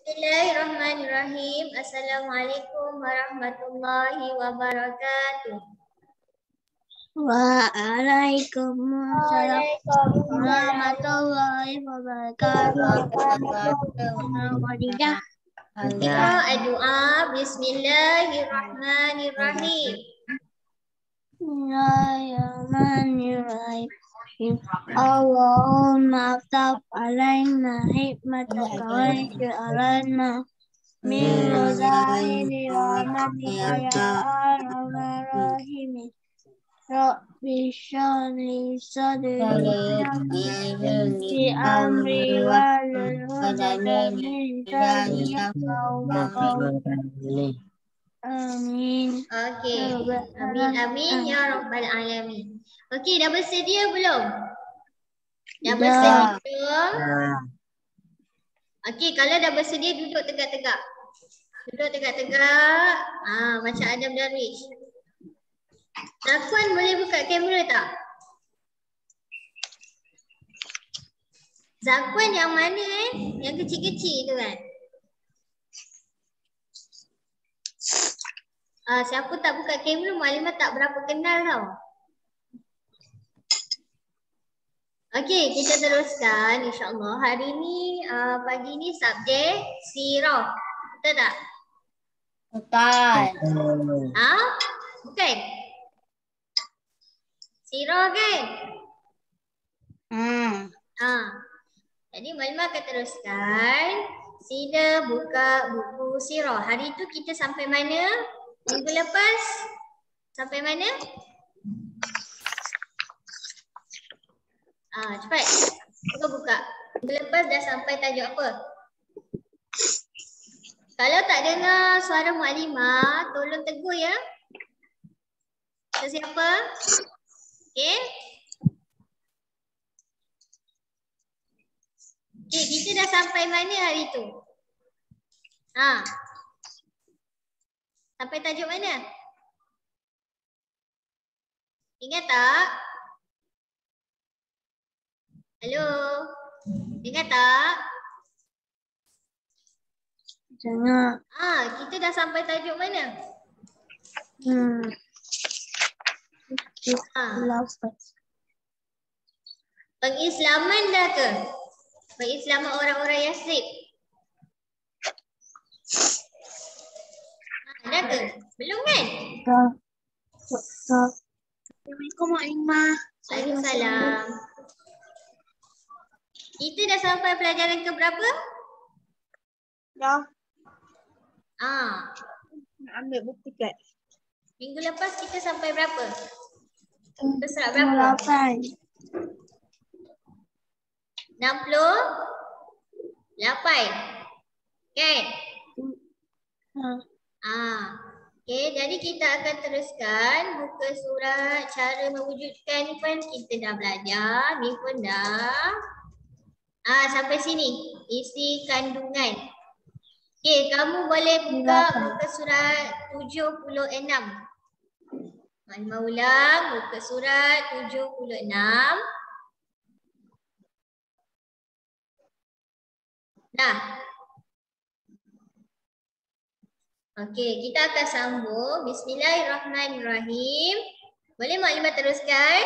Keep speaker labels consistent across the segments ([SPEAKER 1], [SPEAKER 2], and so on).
[SPEAKER 1] Bismillahirrahmanirrahim. Assalamualaikum warahmatullahi wabarakatuh.
[SPEAKER 2] Waalaikumsalam warahmatullahi wabarakatuh. Khadijah.
[SPEAKER 1] Doa Bismillahirrahmanirrahim.
[SPEAKER 2] Bismillahirrahmanirrahim. Allahumma aftah alaina hikmataka wa alaina min rozahiri rahmatika ya arhamar rahimin. Rabbi shrah li sadri fi amri wahlul 'uqdatam min lisani yafqahu qawli. Amin.
[SPEAKER 1] Okey. Amin amin ya rabbal alamin. Okey, dah bersedia belum? Dah bersedia belum? Okey, kalau dah bersedia duduk tegak-tegak. Duduk tegak-tegak. Macam Adam Darwish. Zakwan boleh buka kamera tak? Zakwan yang mana Yang kecil-kecil tu kan? Siapa tak buka kamera, Maklimah tak berapa kenal tau. Okey, kita teruskan insyaAllah. Hari ni, pagi ni subjek sirah. Betul tak?
[SPEAKER 2] Betul.
[SPEAKER 1] Bukan? Sirah kan? Jadi Maklimah akan teruskan. Sila buka buku sirah. Hari tu kita sampai mana? Minggu lepas? Sampai mana? Cepat. Buka. Minggu lepas dah sampai tajuk apa? Kalau tak dengar suara Maklimah, tolong tegur ya. Siapa? Okey. Okey, kita dah sampai mana hari tu? Sampai tajuk mana? Ingat tak? Hello? Ingat tak?
[SPEAKER 2] Jangan.
[SPEAKER 1] Kita dah sampai tajuk mana? Pengislaman dah ke? Pengislaman orang-orang Yathrib. Dah ke? Belum kan?
[SPEAKER 2] Assalamualaikum Maklimah.
[SPEAKER 1] Waalaikumsalam. Kita dah sampai pelajaran ke berapa?
[SPEAKER 2] Dah.
[SPEAKER 1] Ambil buku kat. Minggu lepas kita sampai berapa? Surat berapa? 68. Kan? Okey, jadi kita akan teruskan buka surat. Cara mewujudkan ni pun kita dah belajar. Ni pun dah. Sampai sini. Isi kandungan. Okey, kamu boleh buka muka surat 76. Maklimah ulang muka surat 76. Dah. Okey, kita akan sambung. Bismillahirrahmanirrahim. Boleh Maklimah teruskan?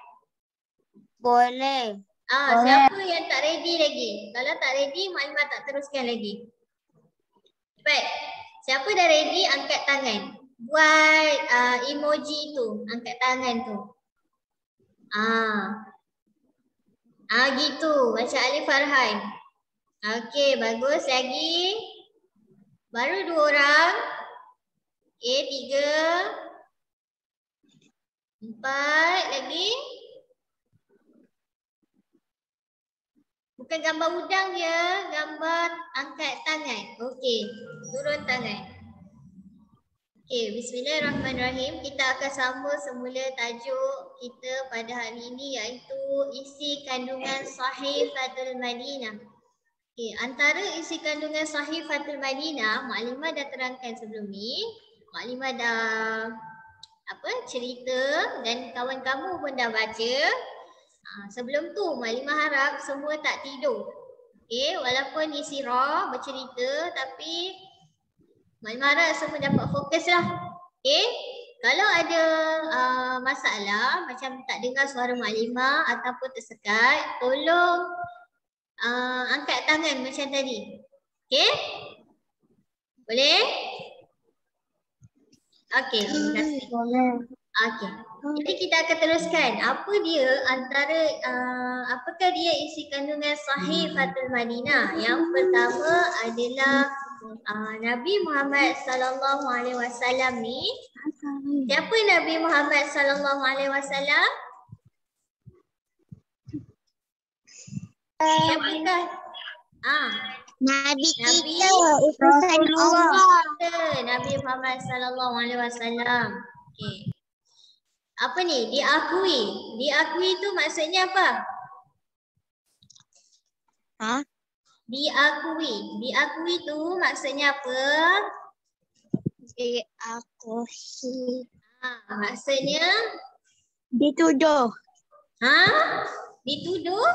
[SPEAKER 2] Boleh.
[SPEAKER 1] Siapa yang tak ready lagi? Kalau tak ready, Maklimah tak teruskan lagi. Cepat. Siapa dah ready, angkat tangan. Buat emoji tu. Angkat tangan tu. Gitu. Macam Alif Farhan. Okey, bagus. Lagi. Baru 2 orang. Okey, 3. 4. Lagi. Bukan gambar udang dia, gambar angkat tangan. Okey, turun tangan. Okey, bismillahirrahmanirrahim. Kita akan sambung semula tajuk kita pada hari ini iaitu isi kandungan Sahifatul Madinah. Okey, antara isi kandungan Sahifatul Madinah, Maklimah dah terangkan sebelum ni. Maklimah dah cerita dan kawan kamu pun dah baca. Sebelum tu Maklimah harap semua tak tidur. Okey, walaupun ni sirah bercerita tapi Maklumat harap semua dapat fokus lah. Okey, kalau ada masalah macam tak dengar suara maklimah ataupun tersekat, tolong angkat tangan macam tadi. Okey? Boleh? Okey, terima kasih. Okey. Jadi kita akan teruskan. Apa dia antara apakah dia isi kandungan Sahifatul Madinah? Yang pertama adalah Nabi Muhammad sallallahu alaihi wasallam ni. Siapa Nabi Muhammad sallallahu alaihi wasallam? Siapakah?
[SPEAKER 2] Nabi kita, utusan Allah.
[SPEAKER 1] Nabi Muhammad sallallahu alaihi wasallam. Okey. Apa ni? Diakui. Diakui tu maksudnya apa? Diakui. Diakui tu maksudnya apa?
[SPEAKER 2] Diakui.
[SPEAKER 1] Maksudnya
[SPEAKER 2] Dituduh.
[SPEAKER 1] Dituduh?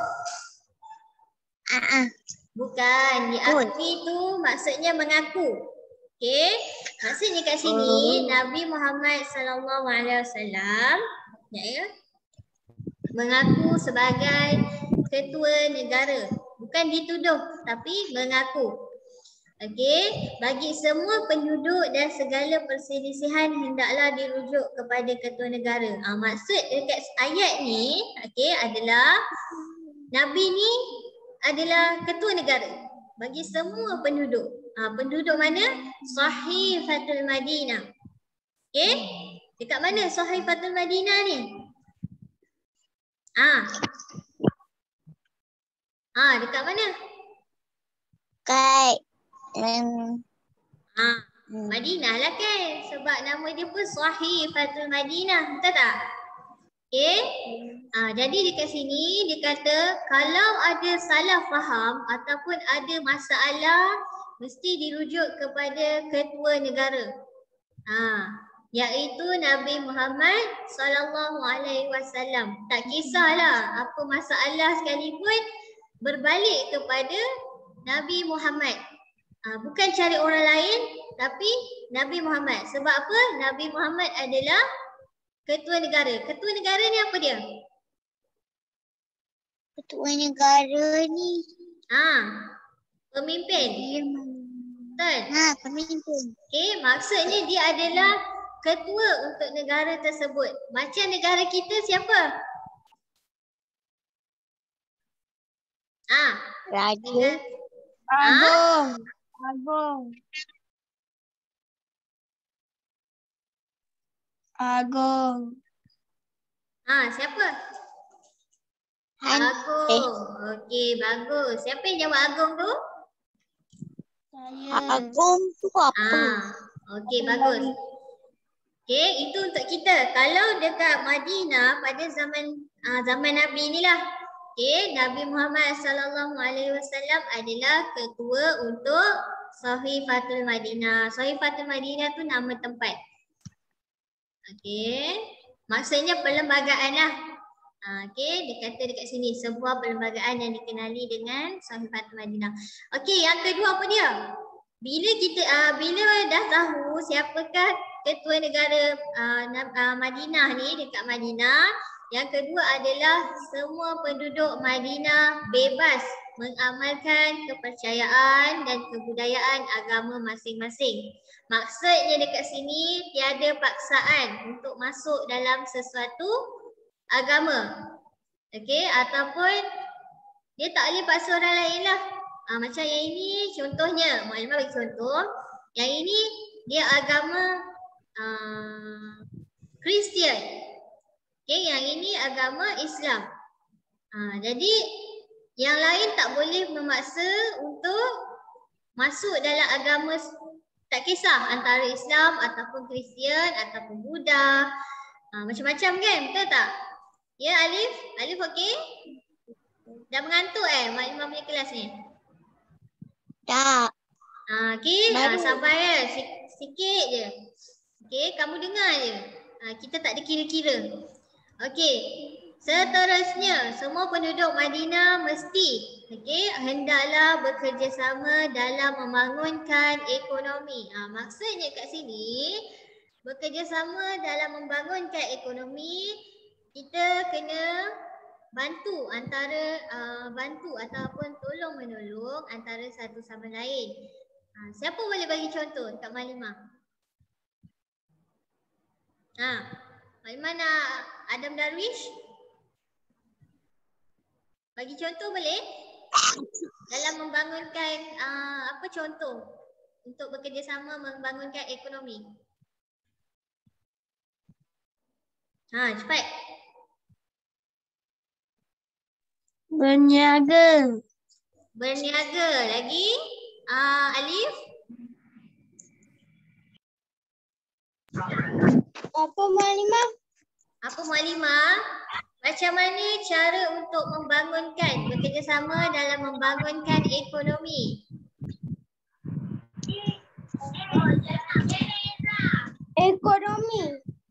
[SPEAKER 1] Bukan. Diakui tu maksudnya mengaku. Okey. Maksudnya kat sini Nabi Muhammad sallallahu alaihi wasallam mengaku sebagai ketua negara. Bukan dituduh tapi mengaku. Okey, bagi semua penduduk dan segala perselisihan hendaklah dirujuk kepada ketua negara. Maksud dekat ayat ni okey adalah Nabi ni adalah ketua negara bagi semua penduduk. Penduduk mana? Sahifatul Madinah. Okey? Dekat mana Sahifatul Madinah ni? Dekat mana?
[SPEAKER 2] Kat
[SPEAKER 1] Madinah lah kan. Sebab nama dia pun Sahifatul Madinah. Betul tak? Okey? Jadi dekat sini dia kata kalau ada salah faham ataupun ada masalah mesti dirujuk kepada ketua negara. Iaitu Nabi Muhammad sallallahu alaihi wasallam. Tak kisahlah apa masalah sekalipun berbalik kepada Nabi Muhammad. Bukan cari orang lain tapi Nabi Muhammad. Sebab apa? Nabi Muhammad adalah ketua negara. Ketua negara ni apa dia?
[SPEAKER 2] ketua negara ni.
[SPEAKER 1] Pemimpin. Betul?
[SPEAKER 2] Pemimpin.
[SPEAKER 1] Okey, maksudnya dia adalah ketua untuk negara tersebut. Macam negara kita siapa?
[SPEAKER 2] Raja. Agung.
[SPEAKER 1] Siapa?
[SPEAKER 2] Han.
[SPEAKER 1] Agung. Okey, bagus. Siapa yang jawab Agung tu?
[SPEAKER 2] Agung tu apa?
[SPEAKER 1] Okey, bagus. Okey, itu untuk kita. Kalau dekat Madinah pada zaman Nabi ni lah. Okey, Nabi Muhammad sallallahu alaihi wasallam adalah ketua untuk Sahifatul Madinah. Sahifatul Madinah tu nama tempat. Okey. Maksudnya perlembagaan lah. Okey, dia kata dekat sini sebuah perlembagaan yang dikenali dengan Sahifatul Madinah. Okey, yang kedua apa dia? Bila dah tahu siapakah ketua negara Madinah ni dekat Madinah, yang kedua adalah semua penduduk Madinah bebas mengamalkan kepercayaan dan kebudayaan agama masing-masing. Maksudnya dekat sini tiada paksaan untuk masuk dalam sesuatu agama. Okey, ataupun dia tak boleh paksa orang lain lah. Macam yang ini contohnya, maklumat bagi contoh. Yang ini dia agama Kristian. Okey, yang ini agama Islam. Jadi yang lain tak boleh memaksa untuk masuk dalam agama, tak kisah antara Islam ataupun Kristian ataupun Buddha. Macam-macam kan, betul tak? Ya Alif? Alif okey? Dah mengantuk maklumat punya kelas ni?
[SPEAKER 2] Tak.
[SPEAKER 1] Okey, sabar ya, sikit je. Okey, kamu dengar je. Kita tak ada kira-kira. Okey, seterusnya semua penduduk Madinah mesti Okey, hendaklah bekerjasama dalam membangunkan ekonomi. Maksudnya kat sini, bekerjasama dalam membangunkan ekonomi, kita kena bantu ataupun tolong menolong antara satu sama lain. Siapa boleh bagi contoh dekat Malimah? Malimah nak Adam Darwish? Bagi contoh boleh? Dalam membangunkan apa contoh untuk bekerjasama membangunkan ekonomi? Cepat.
[SPEAKER 2] Berniaga.
[SPEAKER 1] Berniaga. Lagi? Alif?
[SPEAKER 2] Apa Malimah?
[SPEAKER 1] Apa Malimah? Macam mana cara untuk membangunkan, bekerjasama dalam membangunkan ekonomi?
[SPEAKER 2] Ekonomi.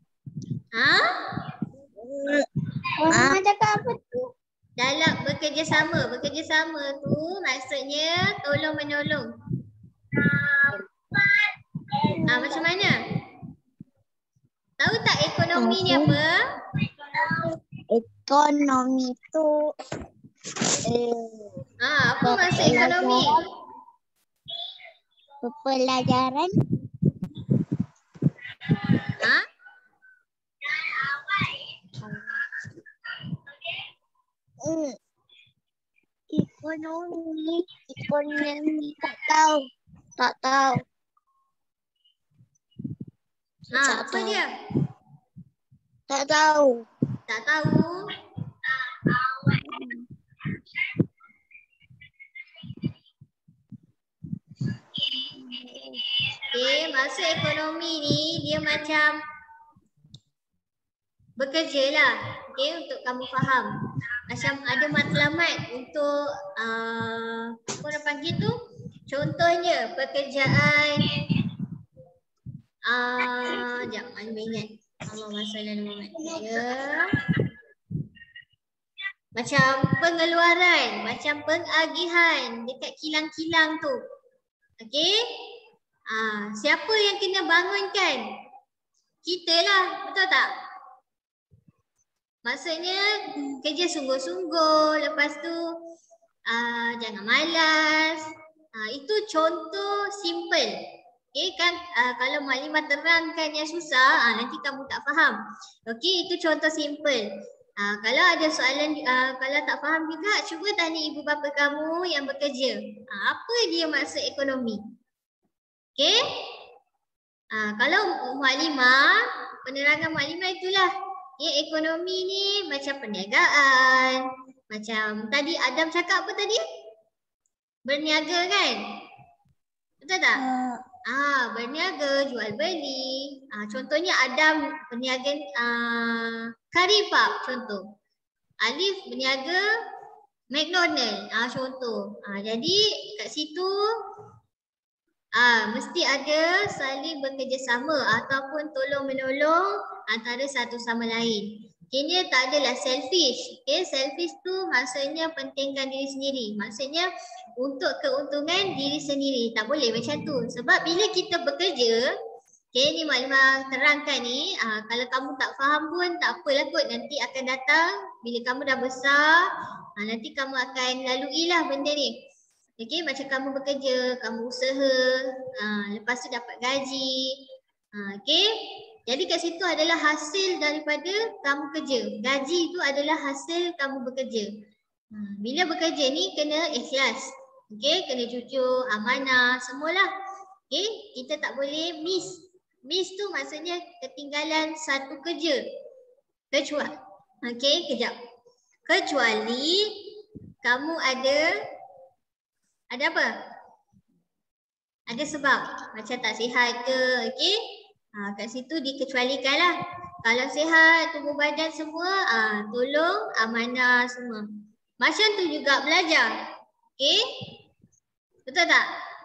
[SPEAKER 2] Malimah cakap apa tu?
[SPEAKER 1] Dalam bekerjasama. Bekerjasama tu maksudnya tolong menolong. Macam mana? Tahu tak ekonomi ni apa?
[SPEAKER 2] Ekonomi tu
[SPEAKER 1] apa maksud ekonomi?
[SPEAKER 2] Pelajaran. Ekonomi tak tahu.
[SPEAKER 1] Apa dia?
[SPEAKER 2] Tak tahu.
[SPEAKER 1] Tak tahu. Okey, maksud ekonomi ni dia macam bekerja lah. Okey, untuk kamu faham. Macam ada matlamat untuk apa orang panggil tu? Contohnya pekerjaan sekejap, Malimah ingat. Allahumma salli ala Muhammad. Macam pengeluaran, macam pengagihan dekat kilang-kilang tu. Okey? Siapa yang kena bangunkan? Kita lah, betul tak? Maksudnya kerja sungguh-sungguh, lepas tu jangan malas. Itu contoh simple. Okay, kan kalau Malimah terangkan yang susah, nanti kamu tak faham. Okey, itu contoh simple. Kalau ada soalan, kalau tak faham juga, cuba tanya ibu bapa kamu yang bekerja. Apa dia maksud ekonomi? Okey? Kalau Malimah, penerangan Malimah itulah. Ekonomi ni macam perniagaan. Macam tadi Adam cakap apa tadi? Berniaga kan? Betul tak? Berniaga, jual beli. Contohnya Adam berniaga curry puff contoh. Alif berniaga McDonald contoh. Jadi kat situ mesti ada saling bekerjasama ataupun tolong menolong antara satu sama lain. Kini tak adalah selfish. Okay, selfish tu maksudnya pentingkan diri sendiri. Maksudnya untuk keuntungan diri sendiri. Tak boleh macam tu. Sebab bila kita bekerja, okay, ni Malimah terangkan ni, kalau kamu tak faham pun tak apalah kot, nanti akan datang. Bila kamu dah besar, nanti kamu akan lalui lah benda ni. Okay, macam kamu bekerja, kamu usaha, lepas tu dapat gaji. Okay. Jadi kat situ adalah hasil daripada kamu kerja. Gaji itu adalah hasil kamu bekerja. Bila bekerja ni kena ikhlas. Okay, kena jujur, amanah, semualah. Okay, kita tak boleh miss. Miss tu maksudnya ketinggalan satu kerja. Kecuali, okay, kejap. Kecuali kamu ada apa? Ada sebab. Macam tak sihat ke, okay? Kat situ dikecualikan lah. Kalau sihat, tubuh badan semua, tolong, amanah semua. Macam tu juga belajar. Okay? Betul tak?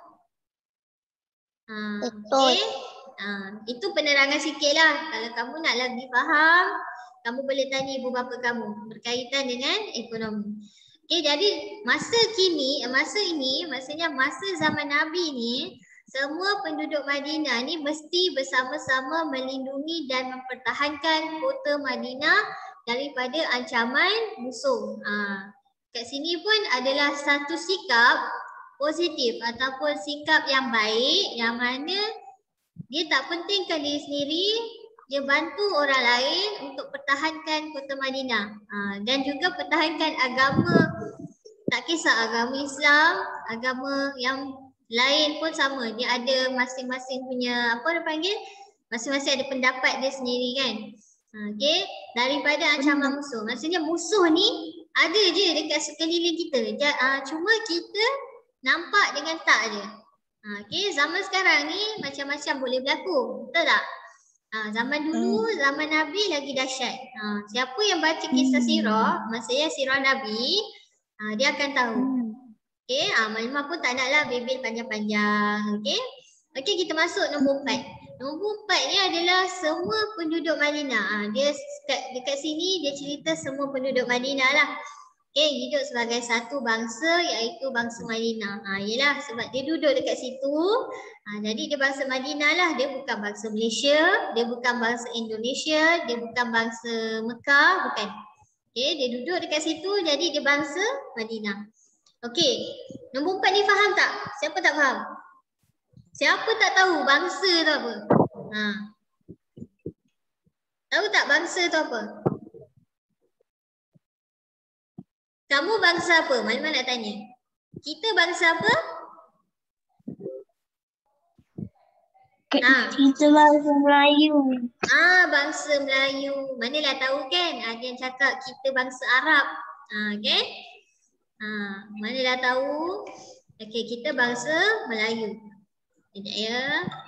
[SPEAKER 2] Betul.
[SPEAKER 1] Okay? Itu penerangan sikit lah. Kalau kamu nak lagi faham, kamu boleh tanya ibu bapa kamu berkaitan dengan ekonomi. Okey, jadi masa ini, maksudnya masa zaman Nabi ni, semua penduduk Madinah ni mesti bersama-sama melindungi dan mempertahankan kota Madinah daripada ancaman musuh. Kat sini pun adalah satu sikap positif ataupun sikap yang baik yang mana dia tak pentingkan diri sendiri, dia bantu orang lain untuk pertahankan kota Madinah. Dan juga pertahankan agama, tak kisah agama Islam, agama yang lain pun sama. Dia ada masing-masing punya, apa dia panggil? Masing-masing ada pendapat dia sendiri kan. Okey, daripada ancaman musuh. Maksudnya musuh ni ada je dekat sekeliling kita. Cuma kita nampak dengan tak je. Okey, zaman sekarang ni macam-macam boleh berlaku. Betul tak? Zaman dulu, zaman Nabi lagi dahsyat. Siapa yang baca kisah sirah, maksudnya sirah Nabi, dia akan tahu. Okey, Malimah pun tak naklah bebel panjang-panjang. Okey. Okey, kita masuk nombor 4. Nombor 4 ni adalah semua penduduk Madinah. Dia dekat sini dia cerita semua penduduk Madinah lah. Okey, hidup sebagai satu bangsa iaitu bangsa Madinah. Yelah sebab dia duduk dekat situ. Jadi dia bangsa Madinah lah. Dia bukan bangsa Malaysia, dia bukan bangsa Indonesia, dia bukan bangsa Mekah, bukan. Okey, dia duduk dekat situ jadi dia bangsa Madinah. Okey, nombor 4 ni faham tak? Siapa tak faham? Siapa tak tahu bangsa tu apa? Tahu tak bangsa tu apa? Kamu bangsa apa? Malimah nak tanya. Kita bangsa apa?
[SPEAKER 2] Kita bangsa Melayu.
[SPEAKER 1] Bangsa Melayu. Manalah tahu kan? Ada yang cakap kita bangsa Arab. Kan? Manalah tahu. Okey, kita bangsa Melayu. Sekejap ya.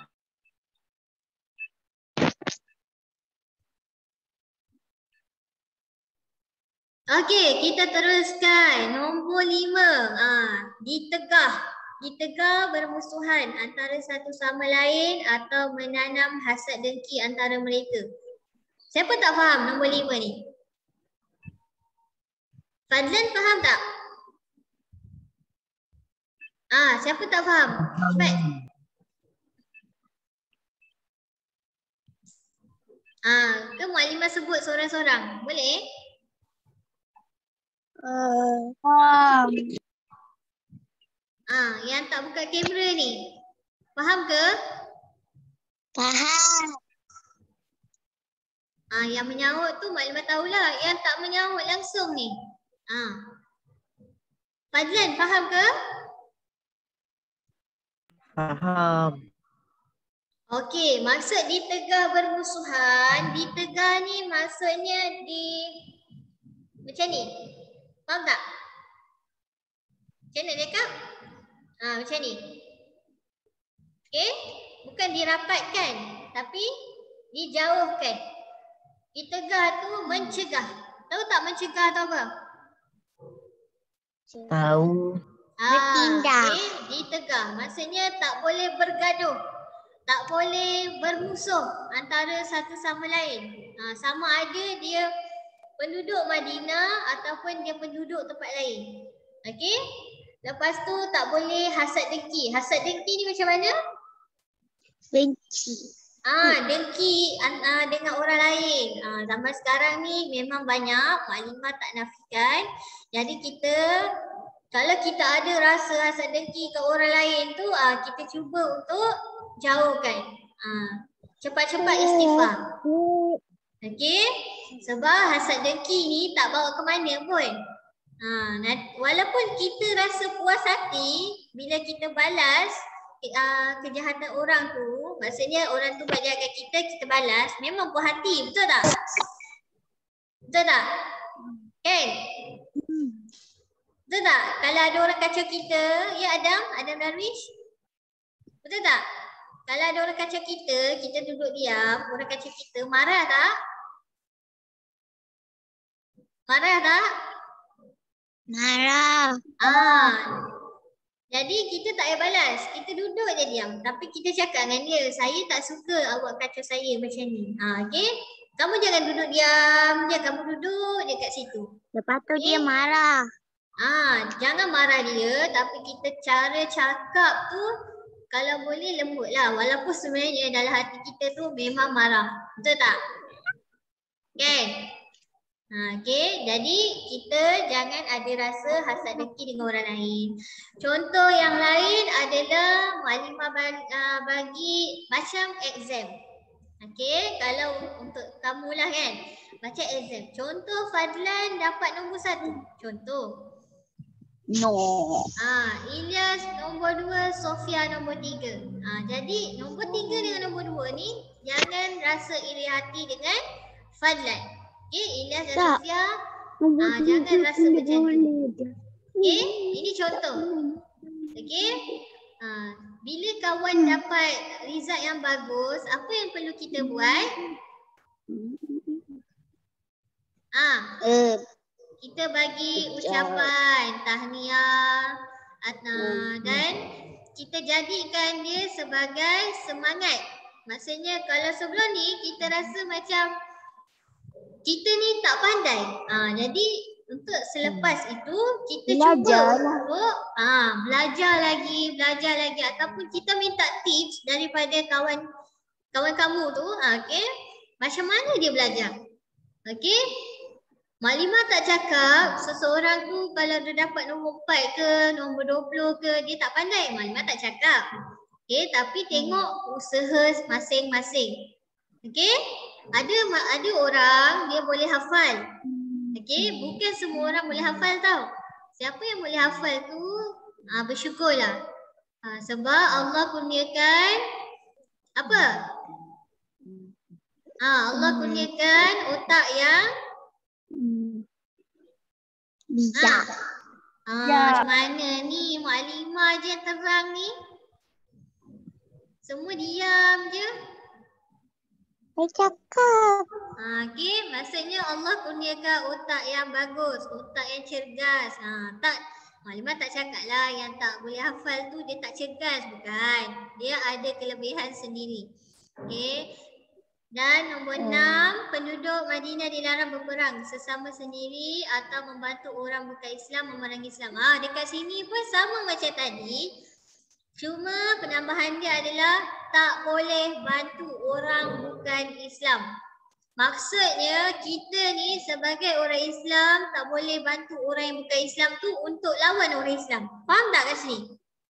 [SPEAKER 1] Okey, kita teruskan. Nombor 5. Ditegah bermusuhan antara satu sama lain atau menanam hasad dengki antara mereka. Siapa tak faham nombor 5 ni? Fadlan faham tak? Siapa tak faham? Cepat. Ke Maklimah sebut seorang-seorang? Boleh?
[SPEAKER 2] Faham.
[SPEAKER 1] Yang tak buka kamera ni. Faham ke?
[SPEAKER 2] Faham.
[SPEAKER 1] Yang menyaut tu Maklimah tahulah. Yang tak menyaut langsung ni. Fadlan faham ke?
[SPEAKER 3] Faham.
[SPEAKER 1] Okey, maksud ditegah bermusuhan. Ditegah ni maksudnya macam ni. Faham tak? Macam mana cakap? Macam ni. Okey? Bukan dirapatkan, tapi dijauhkan. Ditegah tu mencegah. Tahu tak mencegah tu apa?
[SPEAKER 3] Tahu.
[SPEAKER 2] Bertindak.
[SPEAKER 1] Okay? Ditegah. Maksudnya tak boleh bergaduh. Tak boleh bermusuh antara satu sama lain. Sama ada dia penduduk Madinah ataupun dia penduduk tempat lain. Okey? Lepas tu tak boleh hasad dengki. Hasad dengki ni macam mana?
[SPEAKER 2] Benci.
[SPEAKER 1] Dengki dengan orang lain. Zaman sekarang ni memang banyak, Maklimah tak nafikan. Jadi kalau kita ada rasa hasad dengki ke orang lain tu, kita cuba untuk jauhkan. Cepat-cepat istighfar. Okey? Sebab hasad dengki ni tak bawa ke mana pun. Walaupun kita rasa puas hati bila kita balas kejahatan orang tu, maksudnya orang tu buat jahat kat kita, kita balas, memang puas hati, betul tak? Betul tak? Kan? Betul tak? Kalau ada orang kacau kita, ya Adam Darwish? Betul tak? Kalau ada orang kacau kita duduk diam, orang kacau kita, marah tak? Marah tak?
[SPEAKER 2] Marah.
[SPEAKER 1] Jadi kita tak payah balas. Kita duduk je diam. Tapi kita cakap dengan dia, saya tak suka awak kacau saya macam ni. Okey? Kamu jangan duduk diam je. Kamu duduk je kat situ.
[SPEAKER 2] Lepas tu dia marah.
[SPEAKER 1] Jangan marah dia, tapi kita cara cakap tu kalau boleh lembut lah. Walaupun sebenarnya dalam hati kita tu memang marah. Betul tak? Kan? Okay, jadi kita jangan ada rasa hasad dengki dengan orang lain. Contoh yang lain adalah Maklimah bagi macam exam. Okay, kalau untuk kamu lah kan, macam exam. Contoh Fadlan dapat nombor 1. Contoh.
[SPEAKER 2] No.
[SPEAKER 1] Ilyas nombor 2, Sofia nombor 3. Jadi nombor 3 dengan nombor 2 ni jangan rasa iri hati dengan Fadlan. Okay, Ilyas dan Sofia jangan rasa macam tu. Okay, ini contoh. Okay, bila kawan dapat result yang bagus, apa yang perlu kita buat? Kita bagi ucapan tahniah dan kita jadikan dia sebagai semangat. Maksudnya kalau sebelum ni kita rasa macam kita ni tak pandai. Jadi untuk selepas itu kita cuba untuk belajar lagi ataupun kita minta tips daripada kawan kamu tu, okey. Macam mana dia belajar? Okey. Maklimah tak cakap seseorang tu kalau dia dapat nombor 4 ke, nombor 20 ke, dia tak pandai. Maklimah tak cakap. Okey, tapi tengok usaha masing-masing. Okey? Ada orang dia boleh hafal. Okey, bukan semua orang boleh hafal tau. Siapa yang boleh hafal tu bersyukurlah. Sebab Allah kurniakan apa? Allah kurniakan otak yang
[SPEAKER 2] bijak.
[SPEAKER 1] Macam mana ni? Maklimah je yang terang ni. Semua diam je.
[SPEAKER 2] Saya cakap.
[SPEAKER 1] Okey, maksudnya Allah kurniakan otak yang bagus, otak yang cergas. Maklimah tak cakap lah yang tak boleh hafal tu dia tak cergas, bukan. Dia ada kelebihan sendiri. Okey. Dan nombor 6, penduduk Madinah dilarang berperang sesama sendiri atau membantu orang bukan Islam memerangi Islam. Dekat sini pun sama macam tadi. Cuma penambahan dia adalah tak boleh bantu orang bukan Islam. Maksudnya kita ni sebagai orang Islam tak boleh bantu orang yang bukan Islam tu untuk lawan orang Islam. Faham tak kat sini?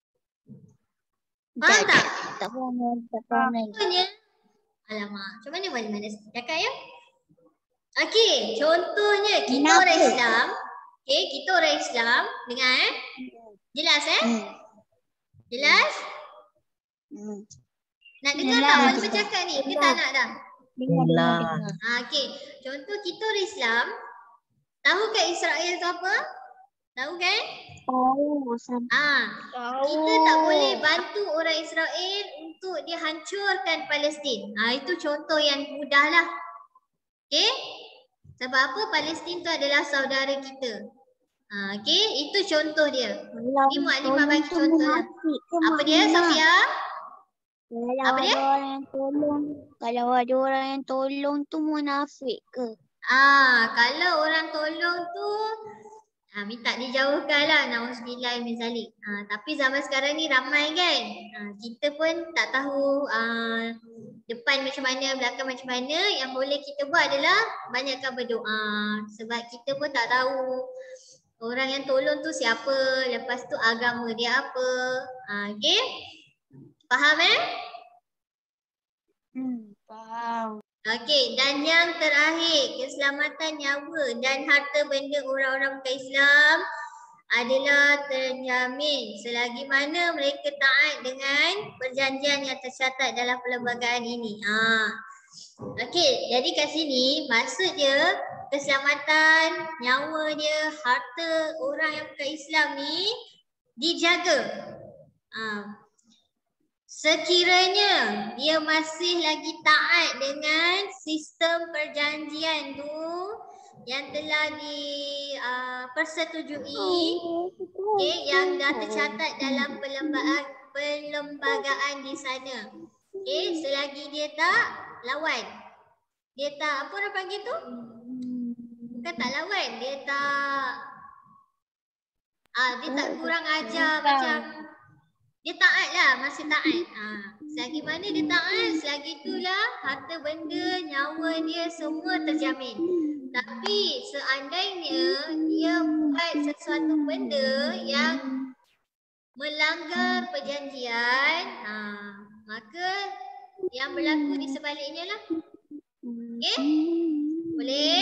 [SPEAKER 1] Faham tak?
[SPEAKER 2] Tak faham.
[SPEAKER 1] Maksudnya, alamak, macam mana cakap ya? Okey, contohnya kita orang Islam. Okey, kita orang Islam. Dengar Jelas Jelas? Nak dengar tak Maklimah cakap ni? Ke tak nak dah?
[SPEAKER 2] Dengar.
[SPEAKER 1] Okey, contoh kita orang Islam. Tahu kan Israel tu apa? Tahu kan? Kita tak boleh bantu orang Israel untuk dia hancurkan Palestin. Itu contoh yang mudah lah. Okey? Sebab apa? Palestin tu adalah saudara kita. Okey, itu contoh dia. Ni Maklimah bagi contoh lah. Apa dia, Sofia?
[SPEAKER 2] Kalau ada orang yang tolong tu munafik ke?
[SPEAKER 1] Kalau orang tolong tu minta dijauhkan lah. Na'udzubillah min zalik. Tapi zaman sekarang ni ramai kan. Kita pun tak tahu depan macam mana, belakang macam mana. Yang boleh kita buat adalah banyakkan berdoa. Sebab kita pun tak tahu orang yang tolong tu siapa, lepas tu agama dia apa. Okey? Faham
[SPEAKER 2] Faham.
[SPEAKER 1] Okey, dan yang terakhir, keselamatan nyawa dan harta benda orang-orang bukan Islam adalah terjamin selagi mana mereka taat dengan perjanjian yang tercatat dalam perlembagaan ini. Okey, jadi kat sini maksud dia keselamatan nyawa dia, harta orang yang bukan Islam ni dijaga. Sekiranya dia masih lagi taat dengan sistem perjanjian tu yang telah dipersetujui, yang dah tercatat dalam perlembagaan di sana. Selagi dia tak lawan. Dia tak, apa orang panggil tu? Bukan tak lawan, dia tak Dia tak kurang ajar macam dia taat lah, masih taat. Selagi mana dia taat, selagi itulah harta benda, nyawa dia semua terjamin. Tapi seandainya dia buat sesuatu benda yang melanggar perjanjian, maka yang berlaku di sebaliknya lah. Okey? Boleh?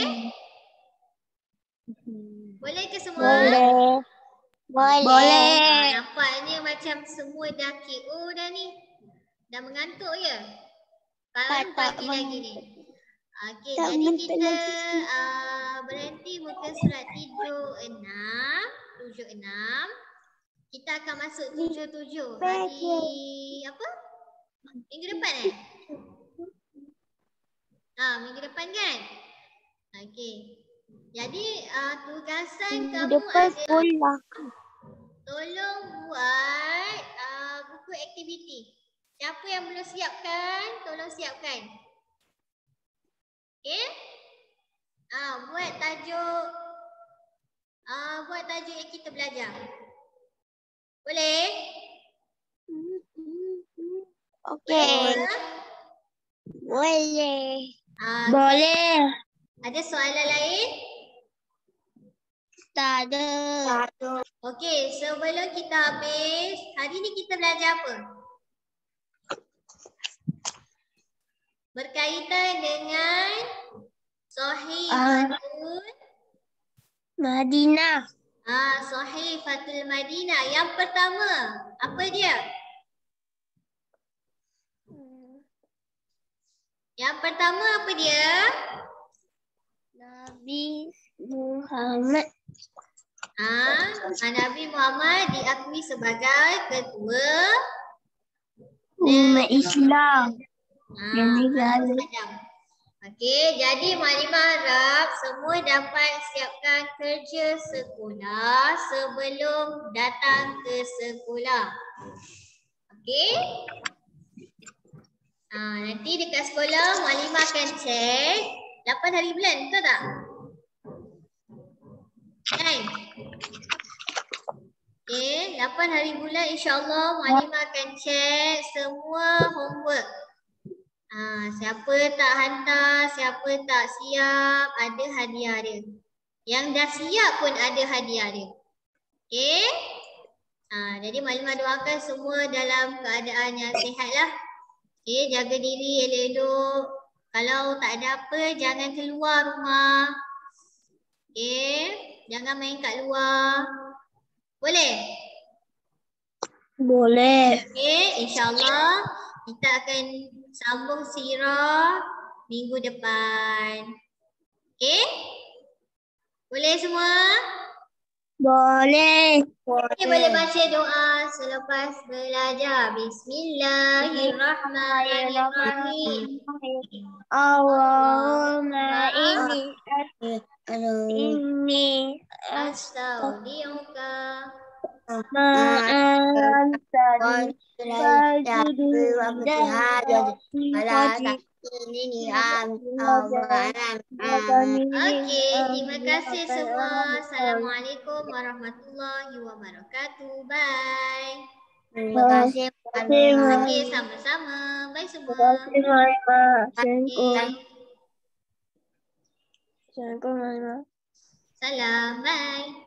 [SPEAKER 1] Boleh ke semua?
[SPEAKER 2] Boleh.
[SPEAKER 1] Nampaknya macam semua dah KO dah ni. Dah mengantuk ya? Baru pagi lagi ni. Okey, jadi kita berhenti muka surat 76. Kita akan masuk 77. Hari apa? Minggu depan minggu depan kan? Okey. Jadi tugasan kamu adalah tolong buat buku aktiviti. Siapa yang belum siapkan, tolong siapkan. Okey? Buat tajuk yang kita belajar. Boleh?
[SPEAKER 2] Okey.
[SPEAKER 1] Boleh.
[SPEAKER 2] Boleh.
[SPEAKER 1] Ada soalan lain?
[SPEAKER 2] Tak ada.
[SPEAKER 1] Okey, sebelum kita habis, hari ni kita belajar apa? Berkaitan dengan Sahihatul
[SPEAKER 2] Madinah.
[SPEAKER 1] Sahihatul Madinah. Yang pertama, apa dia? Yang pertama apa dia?
[SPEAKER 2] Nabi Muhammad.
[SPEAKER 1] Nabi Muhammad diakui sebagai ketua
[SPEAKER 2] umat Islam.
[SPEAKER 1] Okey, jadi maklimah harap semua dapat siapkan kerja sekolah sebelum datang ke sekolah. Okey? Nanti dekat sekolah maklimah akan cek 8 hari bulan, betul tak? Kan? Okey, 8 hari bulan insya-Allah maklimah akan cek semua homework. Siapa tak hantar, siapa tak siap, ada hadiah dia. Yang dah siap pun ada hadiah dia. Okey? Jadi maklimah doakan semua dalam keadaan yang sihat lah. Okey, jaga diri elok-elok. Kalau tak ada apa, jangan keluar rumah. Okey, jangan main kat luar. Boleh?
[SPEAKER 2] Boleh.
[SPEAKER 1] Okey, insya-Allah kita akan sambung sirah minggu depan. Okey? Boleh semua?
[SPEAKER 2] Boleh.
[SPEAKER 1] Okey, boleh baca doa selepas belajar. Bismillahirrahmanirrahim.
[SPEAKER 2] Allahumma inni
[SPEAKER 1] Astaudiuka Okey, terima kasih semua. Assalamualaikum warahmatullahi wabarakatuh. Bye.
[SPEAKER 2] Terima kasih.
[SPEAKER 1] Okey, sama-sama. Bye semua.
[SPEAKER 2] Assalamualaikum.
[SPEAKER 1] Salam. Bye.